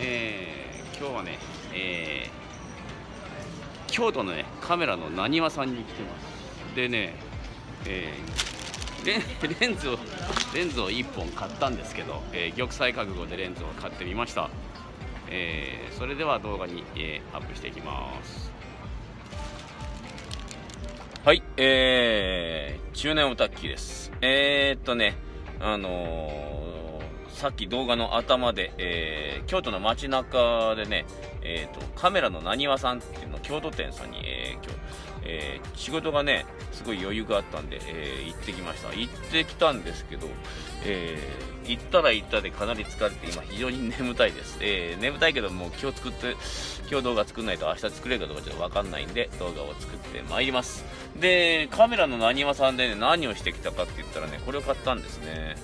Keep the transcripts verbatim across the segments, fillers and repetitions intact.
えー、今日はね、えー、京都のねカメラのなにわさんに来てます。でね、えー、レン、レンズをレンズをいっぽん買ったんですけど、えー、玉砕覚悟でレンズを買ってみました。えー、それでは動画に、えー、アップしていきます。はい、えー、中年オタッキーです。えー、っとねあのーさっき動画の頭で、えー、京都の街中でね、えーと、カメラのなにわさんっていうの京都店さんに、えー、今日、えー、仕事がねすごい余裕があったんで、えー、行ってきました。行ってきたんですけど、えー、行ったら行ったでかなり疲れて今非常に眠たいです。えー、眠たいけどもう今日作って今日動画作んないと明日作れるかどうかちょっと分かんないんで動画を作ってまいります。でカメラのなにわさんで、ね、何をしてきたかって言ったらねこれを買ったんですね。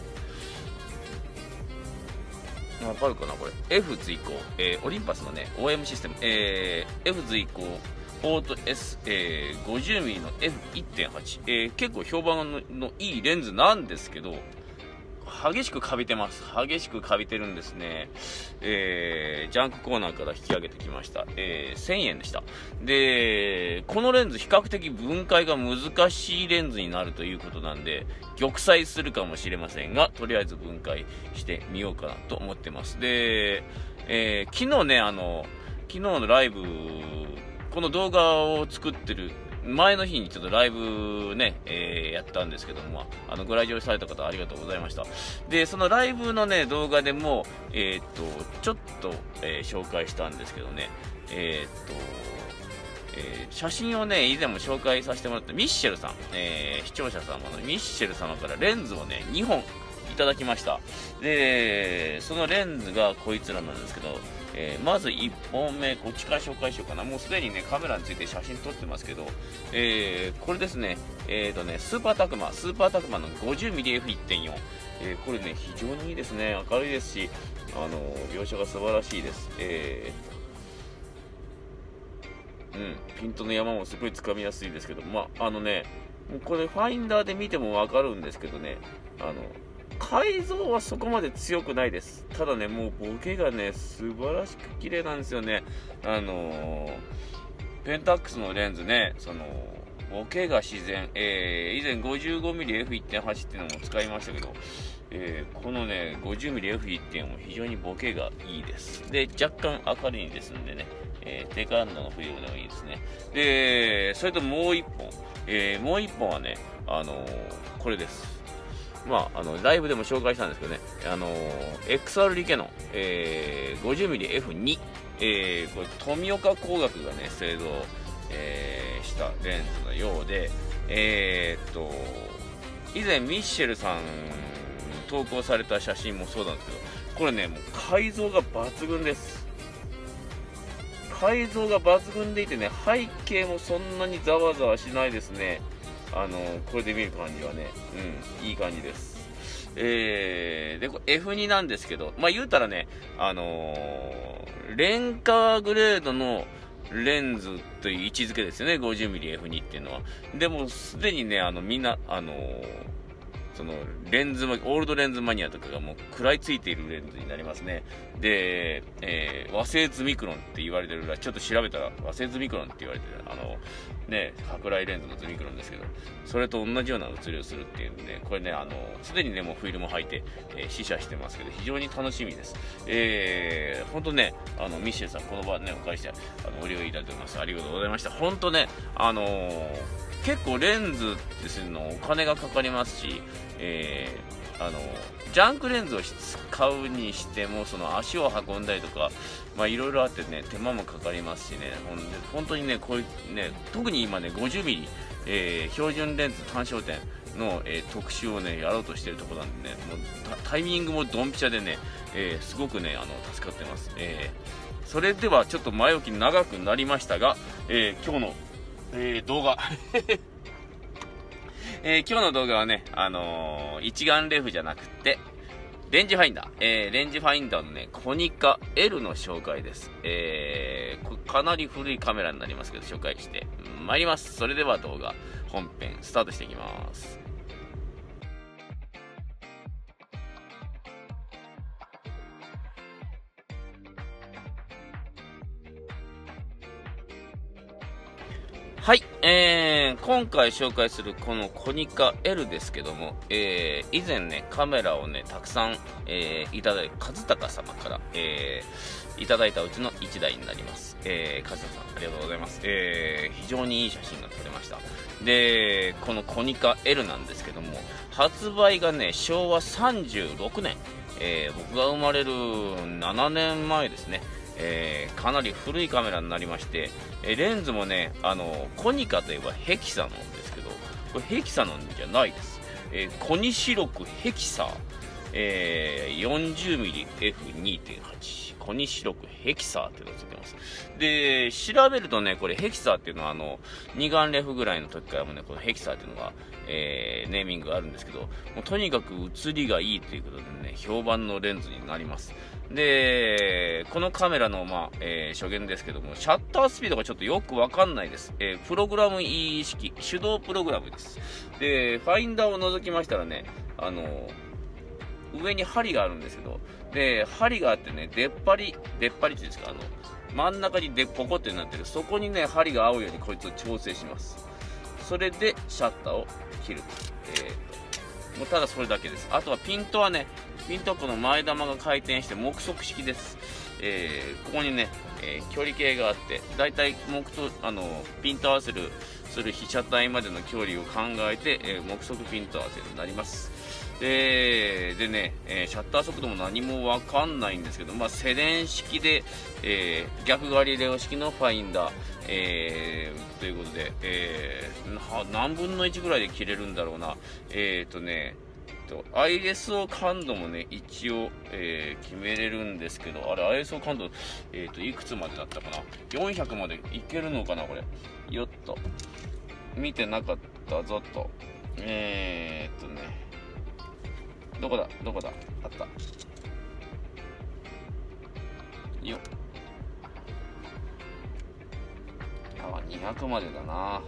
わかるかなこれ F 随行、えー、オリンパスのね オーエム システム、えー、F 随行オート S、えー、ごじゅうミリ の エフいってんはち、えー、結構評判 の, のいいレンズなんですけど激しくカビてます。激しくカビてるんですね。えー、ジャンクコーナーから引き上げてきました。えー、せんえんでした。で、このレンズ比較的分解が難しいレンズになるということなんで、玉砕するかもしれませんが、とりあえず分解してみようかなと思ってます。で、えー、昨日ね、あの、昨日のライブ、この動画を作ってる前の日にちょっとライブね、えー、やったんですけども、あのご来場された方ありがとうございました。でそのライブのね動画でもえー、っとちょっと、えー、紹介したんですけどね、えー、っと、えー、写真をね以前も紹介させてもらったミッシェルさん、えー、視聴者様のミッシェル様からレンズをねにほんいただきました。でそのレンズがこいつらなんですけど、えー、まずいっぽんめこっちから紹介しようかな。もうすでにねカメラについて写真撮ってますけど、えー、これですねえーとねスーパータクマスーパータクマの ごじゅうミリエフいってんよん、えー、これね非常にいいですね。明るいですしあの描写が素晴らしいです。えーうん、ピントの山もすごいつかみやすいですけど、まああのねこれファインダーで見てもわかるんですけどね、あの改造はそこまで強くないです。ただねもうボケがね素晴らしく綺麗なんですよね。あのー、ペンタックスのレンズねそのボケが自然、えー、以前 ごじゅうごミリエフいってんはち っていうのも使いましたけど、えー、このね ごじゅうミリエフいってん も非常にボケがいいです。で若干明るいですんでね、えー、低感度のフィルムでもいいですね。でそれともういっぽん、えー、もういっぽんはねあのー、これです。まあ、あのライブでも紹介したんですけどね、あのー、エックスアール リケノン、えー、ごじゅうミリエフに、えー、これ富岡工学がね製造、えー、したレンズのようで、えー、っと以前ミッシェルさん投稿された写真もそうなんですけど、これねもう改造が抜群です。改造が抜群でいてね背景もそんなにざわざわしないですね。あのこれで見る感じはね、うん、いい感じです。えー、でこれ エフに なんですけど、まあ言うたらね、あのー、廉価グレードのレンズという位置づけですよね、 ごじゅうミリエフに っていうのは。でもすでにねあのみんなあのーそのレンズオールドレンズマニアとかがもう食らいついているレンズになりますね。で、えー、和製ズミクロンって言われてるら、ちょっと調べたら和製ズミクロンって言われてるあのね舶来レンズのズミクロンですけど、それと同じような写りをするっていうんで、これねあのすでにねもうフィルム履いて、えー、試写してますけど非常に楽しみです。えー、本当ねあのミッシェルさんこの場ねお借りしてあのご利用いただいております。ありがとうございました。本当ねあのー結構レンズってするのお金がかかりますし、えー、あのジャンクレンズを使うにしてもその足を運んだりとかまあいろいろあってね手間もかかりますしね、ほんで本当にねこういうね特に今ね ごじゅうミリ、えー、標準レンズ単焦点の、えー、特集をねやろうとしてるところなんでねもうタイミングもドンピシャでね、えー、すごくねあの助かってます。えー、それではちょっと前置き長くなりましたが、えー、今日のえー、動画、えー、今日の動画はね、あのー、一眼レフじゃなくてレンジファインダー、えー、レンジファインダーのねコニカ エル の紹介です。えー、かなり古いカメラになりますけど紹介してまいります。それでは動画本編スタートしていきます。 はい、えー、今回紹介するこのコニカ エル ですけども、えー、以前ね、カメラをね、たくさん、えー、いただいた、和孝様から、えー、いただいたうちのいちだいになります。えー、和孝さん、ありがとうございます。えー、非常にいい写真が撮れました。で、このコニカ エル なんですけども、発売がね、しょうわさんじゅうろくねん、えー、僕が生まれるななねんまえですね。えー、かなり古いカメラになりまして、えー、レンズもね、あのコニカといえばヘキサなんですけど、これヘキサなんじゃないです。えー、コニシロクヘキサ、えー、よんじゅうミリエフにてんはち、コニシロクヘキサーっていうのがついてます。で、調べるとね、これヘキサーっていうのはあの二眼レフぐらいの時からもね、このヘキサーっていうのが、えー、ネーミングがあるんですけど、もうとにかく写りがいいということでね、評判のレンズになります。で、このカメラの、まあえー、初見ですけども、シャッタースピードがちょっとよくわかんないです。えー、プログラム E 式、手動プログラムです。で、ファインダーを覗きましたらね、あのー、上に針があるんですけど、で、針があってね、出っ張り、出っ張りっていうんですか、あの、真ん中にでポコってなってる、そこにね、針が合うようにこいつを調整します。それで、シャッターを切る。えーと、もうただそれだけです。あとはピントはね、ピントこの前玉が回転して目測式です。えー、ここにね、えー、距離計があって、だいたい目とあのピント合わせるする被写体までの距離を考えて、えー、目測ピント合わせになります。ででね、えー、シャッター速度も何もわかんないんですけど、まあ、セレン式で、えー、逆ガリレオ式のファインダー、えー、ということで、えー、何分のいちぐらいで切れるんだろうな。えーとねアイエスオー 感度もね、一応、えー、決めれるんですけど、あれ、アイエスオー 感度、えーと、いくつまでだったかな ?よんひゃく までいけるのかなこれ。よっと。見てなかったぞと。えーっとね。どこだどこだあった。よっ。あ、にひゃくまでだな。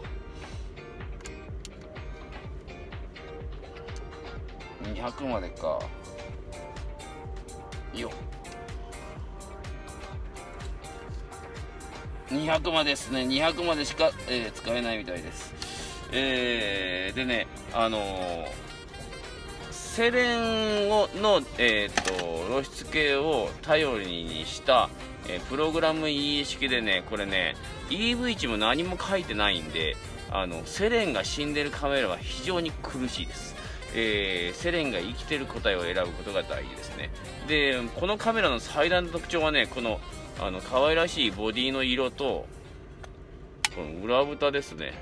にひゃくまでかよにひゃくまでですね。にひゃくまでしか、えー、使えないみたいです。えー、でね、あのー、セレンをの、えー、と露出系を頼りにした、えー、プログラム E 式でね、これね イーブイ 値も何も書いてないんで、あのセレンが死んでるカメラは非常に苦しいです。えー、セレンが生きてる個体を選ぶことが大事ですね。で、このカメラの最大の特徴はね、このあの可愛らしいボディの色とこの裏蓋ですね。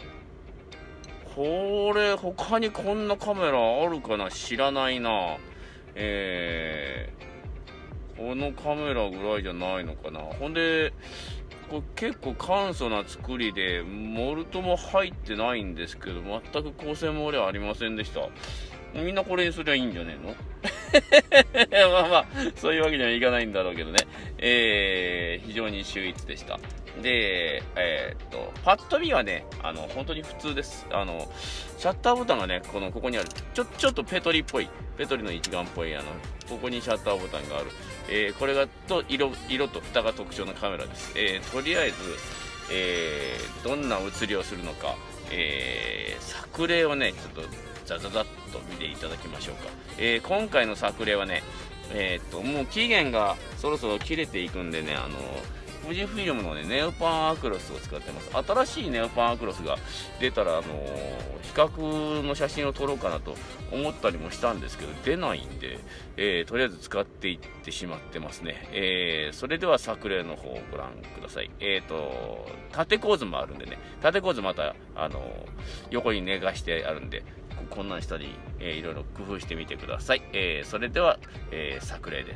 これ他にこんなカメラあるかな、知らないな。えー、このカメラぐらいじゃないのかな。ほんでこれ結構簡素な作りでモルトも入ってないんですけど、全く光線漏れはありませんでした。みんなこれにすりゃいいんじゃねえのまあまあそういうわけにはいかないんだろうけどね。えー、非常に秀逸でした。で、えー、っとパッと見はね、あの本当に普通です。あのシャッターボタンがね、このここにある、ちょちょっとペトリっぽい、ペトリの一眼っぽい、あのここにシャッターボタンがある、えー、これがと 色, 色と蓋が特徴のカメラです。えー、とりあえず、えー、どんな写りをするのか、えー、作例をねちょっとザザザッと見ていただきましょうか。えー、今回の作例はね、えー、っともう期限がそろそろ切れていくんでね、あの富士フィルムのねネオパンアクロスを使ってます。新しいネオパンアクロスが出たら、あのー、比較の写真を撮ろうかなと思ったりもしたんですけど、出ないんで、えー、とりあえず使っていってしまってますね。えー、それでは作例の方をご覧ください。えーと縦構図もあるんでね、縦構図また、あのー、横に寝かしてあるんで、こんなんしたり、えー、いろいろ工夫してみてください。えー、それでは、えー、作例です。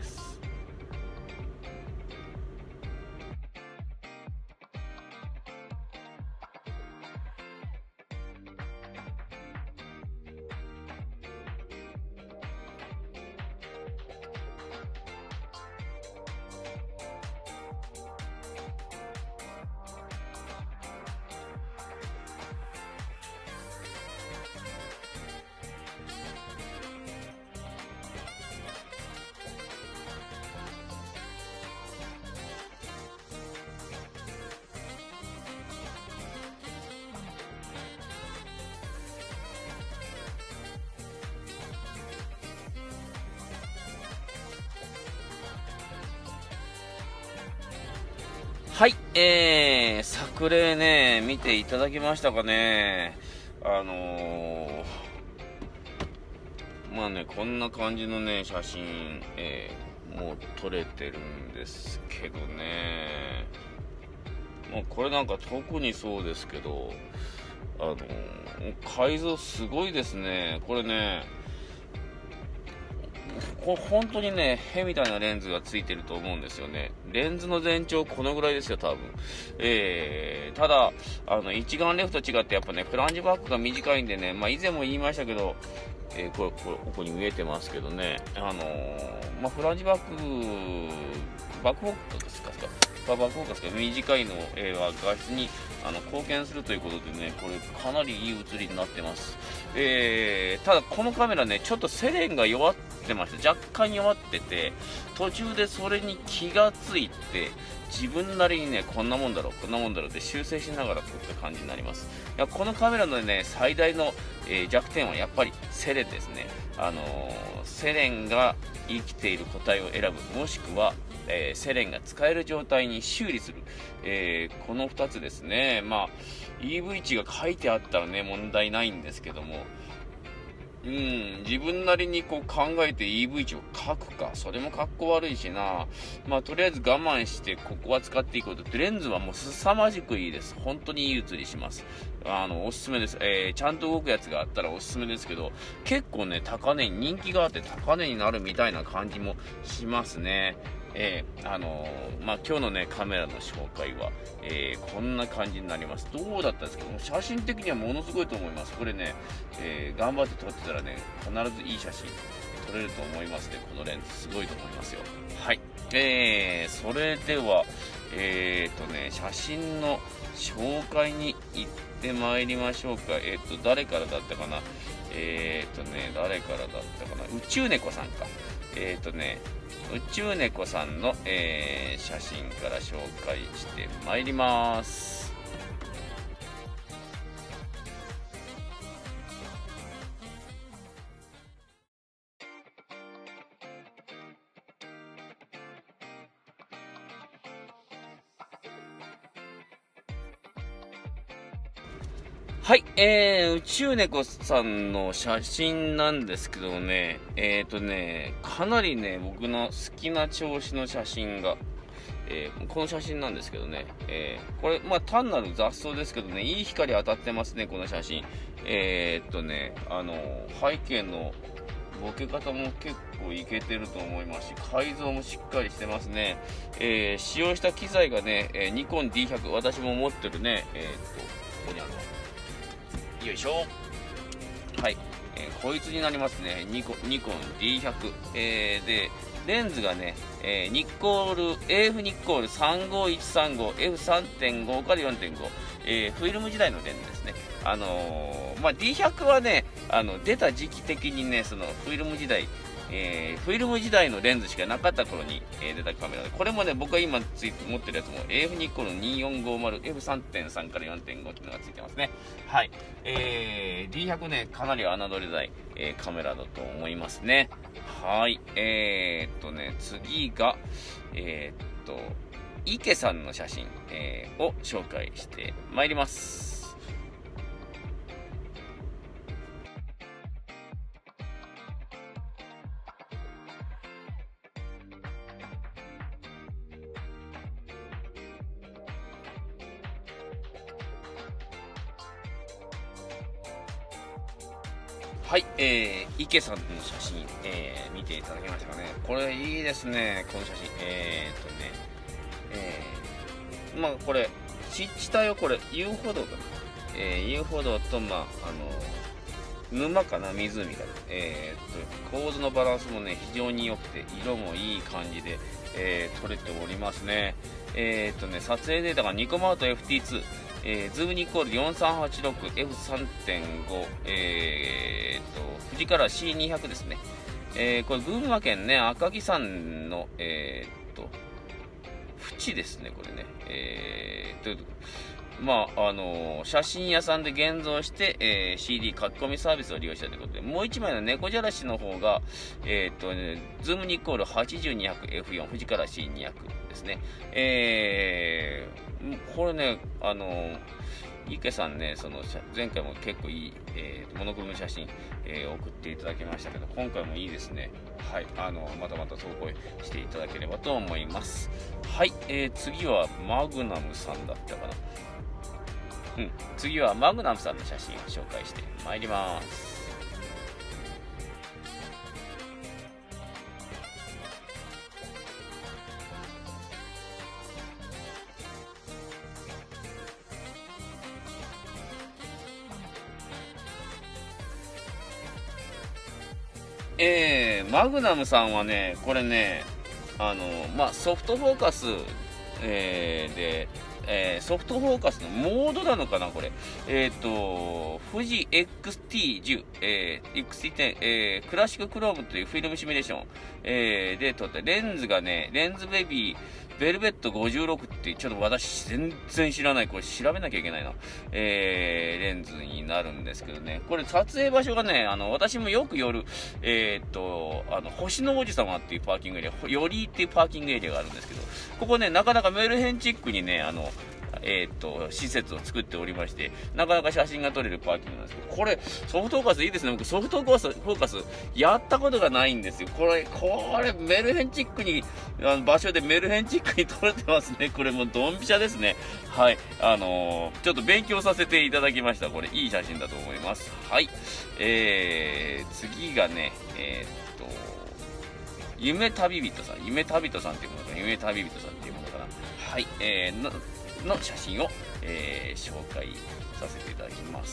はい、えー、作例ね、見ていただきましたかね。あのー、まあね、こんな感じのね、写真、えー、もう撮れてるんですけどね。もうこれなんか特にそうですけど、あのー、改造すごいですね。これね、これ本当にね、へみたいなレンズがついてると思うんですよね。レンズの全長このぐらいですよ、多分。えー、ただ、あの、一眼レフと違ってやっぱね、フランジバックが短いんでね、まあ以前も言いましたけど、えー、これ、これ、ここに見えてますけどね、あのー、まあフランジバック、バックフォーカスか、バックフォーカスが短いの、えー、は画質にあの貢献するということでね、これかなりいい写りになってます。えー、ただこのカメラね、ちょっとセレンが弱ってました。若干弱ってて、途中でそれに気がついて、自分なりにね、こんなもんだろう、こんなもんだろうって修正しながら撮った感じになります。いや、このカメラのね、最大の、えー、弱点はやっぱりセレンですね。あのー、セレンが生きている個体を選ぶ、もしくは、えー、セレンが使える状態に修理する、えー、このふたつですね。まあ イーブイ 値が書いてあったらね問題ないんですけども、うん、自分なりにこう考えて イーブイ 値を書くか、それもかっこ悪いしな。まあとりあえず我慢してここは使っていこうと。レンズはもう凄まじくいいです。本当にいい写りします。あのおすすめです。えー、ちゃんと動くやつがあったらおすすめですけど、結構ね高値に人気があって高値になるみたいな感じもしますね。えー、あのー、まあ、今日のね、カメラの紹介は、えー、こんな感じになります。どうだったんですけども、写真的にはものすごいと思います。これね、えー、頑張って撮ってたらね、必ずいい写真撮れると思いますね。このレンズ、すごいと思いますよ。はい。えー、それでは、えーとね、写真の紹介に行ってまいりましょうか。えーと、誰からだったかな。えーとね、誰からだったかな。宇宙猫さんか。えーとね、宇宙猫さんの、えー、写真から紹介してまいります。はい、えー、宇宙猫さんの写真なんですけどね、えーとね、かなりね、僕の好きな調子の写真が、えー、この写真なんですけどね、えー、これ、まあ単なる雑草ですけどね、いい光当たってますね、この写真。えーとね、あの、背景のボケ方も結構いけてると思いますし、改造もしっかりしてますね。えー、使用した機材がね、えー、ニコン ディーひゃく、私も持ってるね、えーと、ここにあるの。よいしょ。はい、えー、こいつになりますね。ニコン、ニコン ディーひゃく、えー、でレンズがね、えー、ニッコール エーエフ ニッコール さんごいちさんご エフさんてんご から よんてんご、えー、フィルム時代のレンズですね。あのー、まあ ディーひゃく はね、あの出た時期的にね、そのフィルム時代、えー、フィルム時代のレンズしかなかった頃に、えー、出たカメラで、これもね、僕が今つい持ってるやつも エーエフ ニッコール によんごまる エフさんてんさん から よんてんご っていうのがついてますね。はい。えー、ディーひゃく ね、かなり侮れない、えー、カメラだと思いますね。はい。えー、っとね、次が、えー、っと、池さんの写真、えー、を紹介してまいります。はい、えー、池さんの写真、えー、見ていただきましたかね。これいいですね、この写真。えーっとね、えー、まあこれ、湿地帯をこれ、遊歩道かな。えー、遊歩道と、まあ、あの、沼かな、湖かな。えーっと、構図のバランスもね、非常に良くて、色もいい感じで、えー、撮れておりますね。えーっとね、撮影データがニコマウト エフティーツー。えー、ズームニコール よんさんはちろくエフさんてんご、えー、と、富士カラー シーにひゃく ですね。えー、これ群馬県ね、赤城山の、えー、と、縁ですね、これね。えー、というまあ、あのー写真屋さんで現像して、えー シーディー 書き込みサービスを利用したということで、もう一枚の猫じゃらしの方が、えっとね、ズームニッコール はちじゅうにひゃくエフフォー 富士から シーにひゃく ですね。えー、これね、あのー池さんね、その前回も結構いい、えー、モノクロの写真、えー、送っていただきましたけど、今回もいいですね。はい、あのまたまた投稿していただければと思います。はい、えー、次はマグナムさんだったかな。うん、次はマグナムさんの写真を紹介してまいります。えー、マグナムさんはね、これね、あの、まあ、ソフトフォーカス、えーで、えーソフトフォーカスのモードなのかな、これ。えっ、と、富士 エックスティーじゅう、えー、エックスティーテン、えー、クラシッククロームというフィルムシミュレーション、えーで撮ったレンズがね、レンズベビー、ベルベットごじゅうろくっていう、ちょっと私全然知らない、これ調べなきゃいけないな、えー、レンズになるんですけどね、これ撮影場所がね、あの、私もよく寄る、えーっと、あの、星の王子様っていうパーキングエリア、よりっていうパーキングエリアがあるんですけど、ここね、なかなかメルヘンチックにね、あの、えーっと、施設を作っておりまして、なかなか写真が撮れるパーキングなんですけど、これ、ソフトフォーカスいいですね。僕、ソフトフォーカス、フォーカス、やったことがないんですよ。これ、これ、メルヘンチックに、あの、場所でメルヘンチックに撮れてますね。これもうドンピシャですね。はい。あのー、ちょっと勉強させていただきました。これ、いい写真だと思います。はい。えー、次がね、えー、っと、夢旅人さん、夢旅人さんっていうものかな、夢旅人さんっていうものかな。はい。えー、の、の写真を、えー、紹介させていただきます。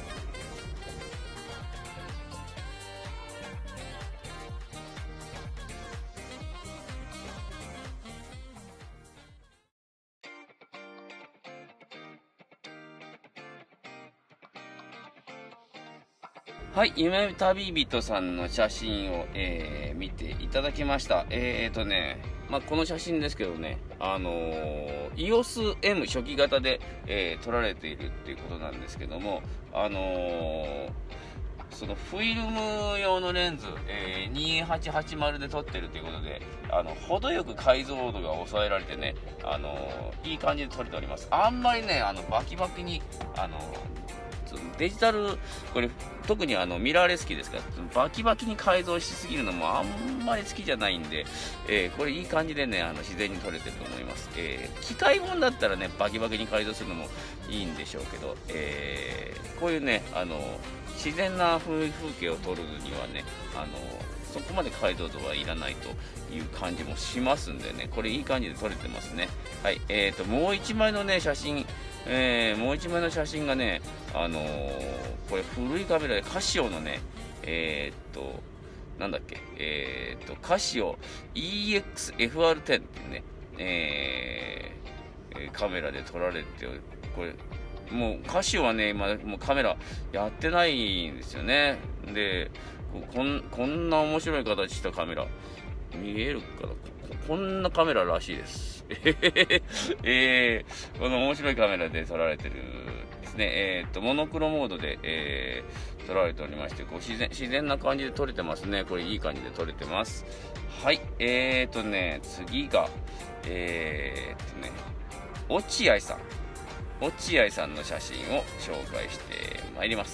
はい、夢旅人さんの写真を、えー、見ていただきました。えーとね、まあ、この写真ですけどね、あのー、イーオーエスエム 初期型で、えー、撮られているっていうことなんですけども、あのー、そのフィルム用のレンズ、えー、にせんはっぴゃくはちじゅうで撮ってるということで、あの、程よく解像度が抑えられてね、あのー、いい感じで撮れております。あんまりね、あの、バキバキに、あのー、デジタル、これ、特にあのミラーレス機ですから、バキバキに改造しすぎるのもあんまり好きじゃないんで、えー、これいい感じでね、あの自然に撮れてると思います。えー、機械本だったらね、バキバキに改造するのもいいんでしょうけど、えー、こういうね、あの、自然な風景を撮るにはね、あの、そこまで解像度はいらないという感じもしますんでね、これいい感じで撮れてますね。はい、えーと、もう一枚のね、写真、えー、もう一枚の写真がね、あのー、これ古いカメラでカシオのね、えー、っと、なんだっけ、えー、っと、カシオ イーエックスエフアールテン っていうね、えー、カメラで撮られて、これ、もうカシオはね、今、もうカメラやってないんですよね。で、こん、こんな面白い形したカメラ、見えるかな、こ、こんなカメラらしいです。えー、この面白いカメラで撮られてるですね。えー、っと、モノクロモードで、えー、撮られておりまして、こう自然、自然な感じで撮れてますね。これいい感じで撮れてます。はい。えー、っとね、次が、えー、っとね、落合さん。落合さんの写真を紹介してまいります。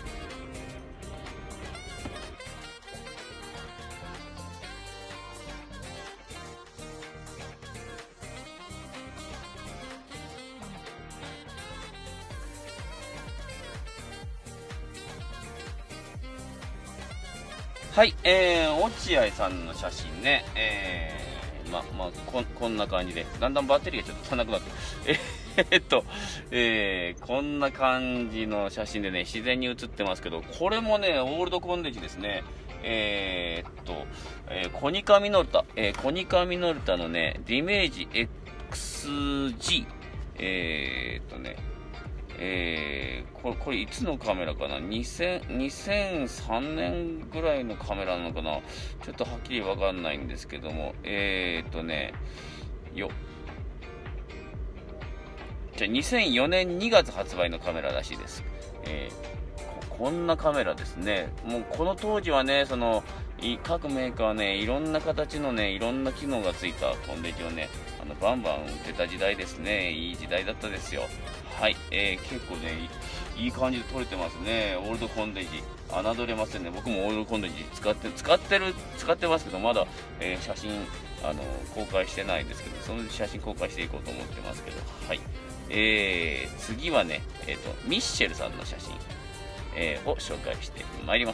はい、えー、落合さんの写真ね、えー、ま、まあ、こ、こんな感じで、だんだんバッテリーがちょっと足らなくなって、えー、っと、えー、こんな感じの写真でね、自然に写ってますけど、これもね、オールドコンデジですね、えー、っと、えー、コニカミノルタ、えー、コニカミノルタのね、ディメージ エックスジー、えー、っとね、えー、これ、これいつのカメラかな、にせん、にせんさんねんぐらいのカメラなのかな、ちょっとはっきりわかんないんですけども、えーっとね、よ、 じゃにせんよねんにがつ発売のカメラらしいです。えー、こ, こんなカメラですね。もうこの当時はね、その各メーカーはね、いろんな形のね、いろんな機能がついたコンデジをね、あのバンバン売ってた時代ですね。いい時代だったですよ。はい、えー、結構ねいい、いい感じで撮れてますね。オールドコンデジ、侮れませんね。僕もオールドコンデジ使って使ってる使ってますけど、まだ、えー、写真あの公開してないんですけど、その写真公開していこうと思ってますけど、はい。えー、次はね、えーと、ミッシェルさんの写真、えー、を紹介してまいります。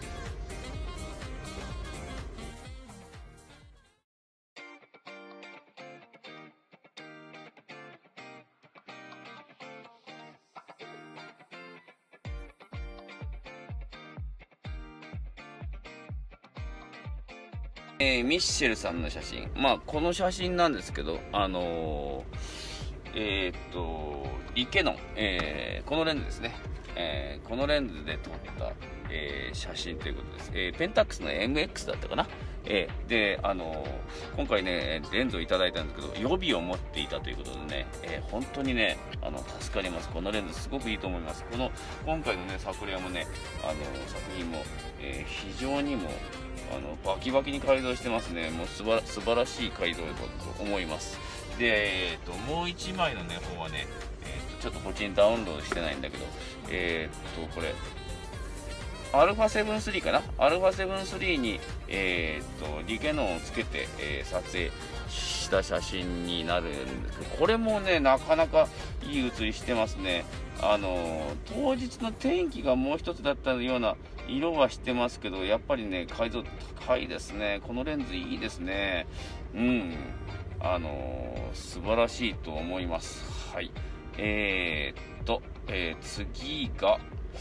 えー、ミッシェルさんの写真、まあこの写真なんですけど、あのー、えー、っとリケノン、えー、このレンズですね、えー、このレンズで撮った、えー、写真ということです。えー、ペンタックスの エムエックス だったかな。えー、で、あのー、今回ねレンズをいただいたんですけど、予備を持っていたということでね、えー、本当にねあの助かります。このレンズすごくいいと思います。この今回のね作例もね、あのー、作品も、えー、非常にもあのバキバキに改造してますね。もうすばら素晴らしい改造だと思います。で、えー、ともういちまいの、ね、方はね、えー、とちょっとこっちにダウンロードしてないんだけど、えー、とこれアルファセブンスリー かな、アルファセブンスリー に、えー、とリケノンをつけて、えー、撮影した写真になるんですけど、これもねなかなかいい写りしてますね。あの当日の天気がもう一つだったような色はしてますけど、やっぱりね解像度高いですね。このレンズいいですね。うんあの素晴らしいと思います。はい。えー、っと、えー、次が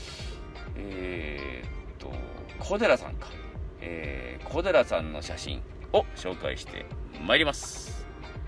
えー、っと小寺さんか、えー、小寺さんの写真を紹介してまいります。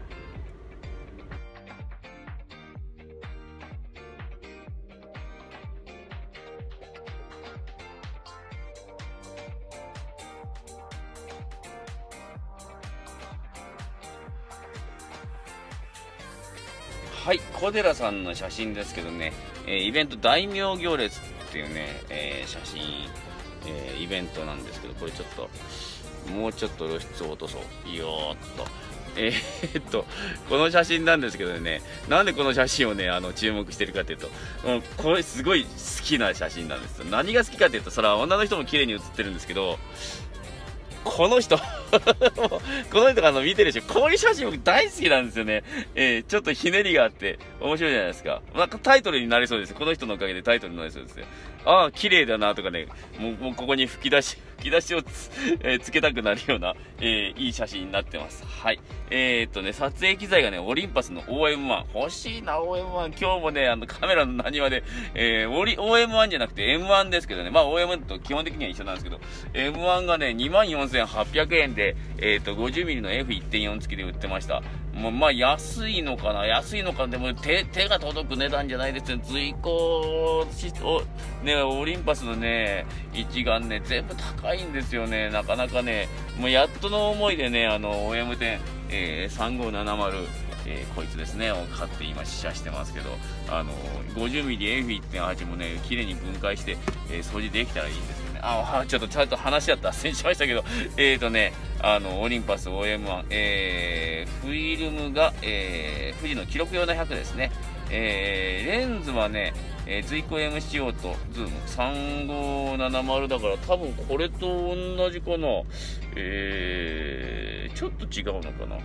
はい、小寺さんの写真ですけどね、えー、イベント大名行列っていうね、えー、写真、えー、イベントなんですけど、これちょっともうちょっと露出を落とそう。よーっとえー、っとこの写真なんですけどね、なんでこの写真をねあの注目してるかというと、もうこれすごい好きな写真なんですよ。何が好きかというと、それは女の人も綺麗に写ってるんですけど、この人この人があの見てるでしょ、こういう写真僕大好きなんですよね。えー、ちょっとひねりがあって面白いじゃないですか。なんかタイトルになりそうです。この人のおかげでタイトルになりそうですよ。ああ綺麗だなとかね、もう、もうここに吹き出し吹き出しを つ,、えー、つけたくなるような、えー、いい写真になってます。はい。えー、っとね撮影機材がねオリンパスの オーエムワン、 欲しいな オーエムワン。今日もねあのカメラの何話で、えー、オリ オーエムワン じゃなくて エムワン ですけどね、まあ オーエムワン と基本的には一緒なんですけど、 エムワン がね にまんよんせんはっぴゃくえんで、えー、っと ごじゅうミリ の エフいってんよん 付きで売ってました。もうまあ安いのかな安いのかでも 手, 手が届く値段じゃないですよ。随行ねオリンパスのね一眼ね全部高いんですよね。なかなかねもうやっとの思いでねあの オーエムテン、えー、さんごーななまる、えー、こいつですねを買って今試写してますけど、あの ごじゅうミリ エフいってんはち もね綺麗に分解して、えー、掃除できたらいいんですよね。あちょっとちゃんと話し合った脱線しましたけど、えーとねあのオリンパス オーエムワン、えー、フィルムが、えー、富士の記録用のひゃくですね。えー、レンズはね、えー、随行 エムシーオー とズームさんごーななまるだから多分これと同じかな。えー、ちょっと違うのかな。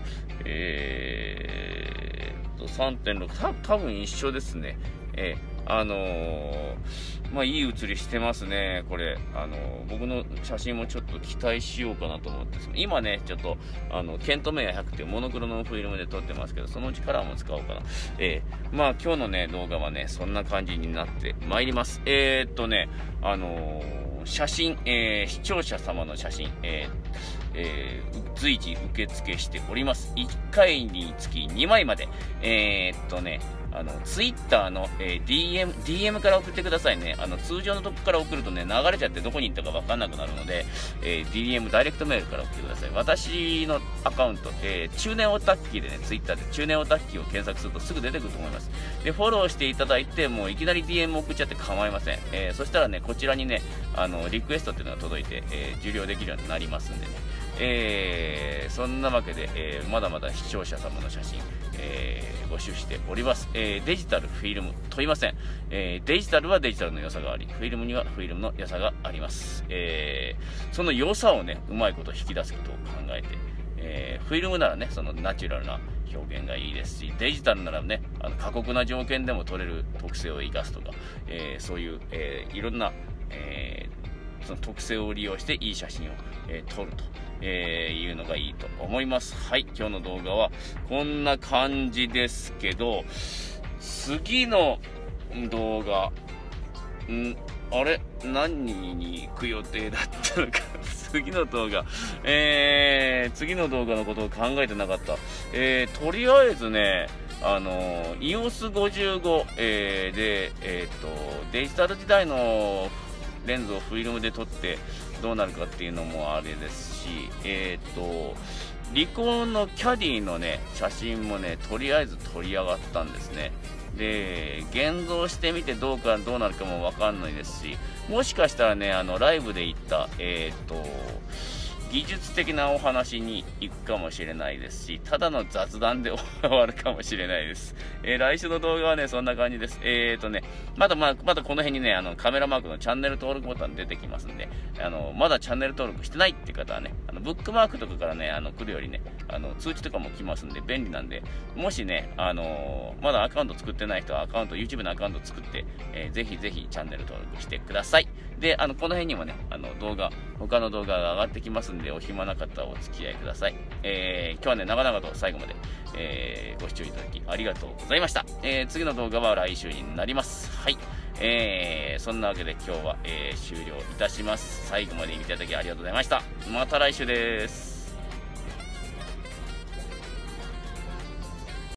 えーと さんてんろく た多分一緒ですね。えーあのー、まあいい写りしてますね。これ、あのー、僕の写真もちょっと期待しようかなと思って今ねちょっとあのケントメアひゃくっていうモノクロのフィルムで撮ってますけど、そのうちカラーも使おうかな。えー、まあ今日のね動画はねそんな感じになってまいります。えー、っとねあのー、写真、えー、視聴者様の写真、えーえー、随時受付しております。いっかいにつきにまいまで。えー、っとね、あの、ツイッターの、えー、ディーエム、ディーエム から送ってくださいね。あの、通常のとこから送るとね、流れちゃってどこに行ったかわかんなくなるので、えー、ディーエム、ダイレクトメールから送ってください。私のアカウント、えー、中年オタッキーでね、ツイッターで中年オタッキーを検索するとすぐ出てくると思います。で、フォローしていただいて、もういきなり ディーエム 送っちゃって構いません。えー、そしたらね、こちらにね、あの、リクエストっていうのが届いて、えー、受領できるようになりますんでね。えー、そんなわけで、えー、まだまだ視聴者様の写真、えー、募集しております。えー、デジタル、フィルム問いません。えー、デジタルはデジタルの良さがあり、フィルムにはフィルムの良さがあります。えー、その良さをね、うまいこと引き出すことを考えて、えー、フィルムならね、そのナチュラルな表現がいいですし、デジタルならね、あの過酷な条件でも撮れる特性を生かすとか、えー、そういう、えー、いろんな、えー、その特性を利用していい写真を、えー、撮ると。えー、いうのがいいと思います。はい、今日の動画はこんな感じですけど、次の動画、んあれ何に行く予定だったのか次の動画、えー、次の動画のことを考えてなかった。えー、とりあえずね、あの、イーオーエスごじゅうご、えー、で、えっと、デジタル時代のレンズをフィルムで撮ってどうなるかっていうのもあれですし、えっと、リコーのキャディのね、写真もね、とりあえず撮り上がったんですね。で、現像してみてどうか、どうなるかもわかんないですし、もしかしたらね、あの、ライブで言った、えっと、技術的なお話に行くかもしれないですし、ただの雑談で終わるかもしれないです。えー、来週の動画はね、そんな感じです。えーとね、まだまだ、まだこの辺にね、あの、カメラマークのチャンネル登録ボタン出てきますんで、あの、まだチャンネル登録してないって方はね、あの、ブックマークとかからね、あの、来るよりね、あの、通知とかも来ますんで、便利なんで、もしね、あのー、まだアカウント作ってない人はアカウント、YouTube のアカウント作って、えー、ぜひぜひチャンネル登録してください。で、あの、この辺にもね、あの、動画、他の動画が上がってきますんで、お暇な方はお付き合いください。えー、今日はね、長々と最後まで、えー、ご視聴いただきありがとうございました。えー、次の動画は来週になります。はい。えー、そんなわけで今日は、えー、終了いたします。最後まで見ていただきありがとうございました。また来週です。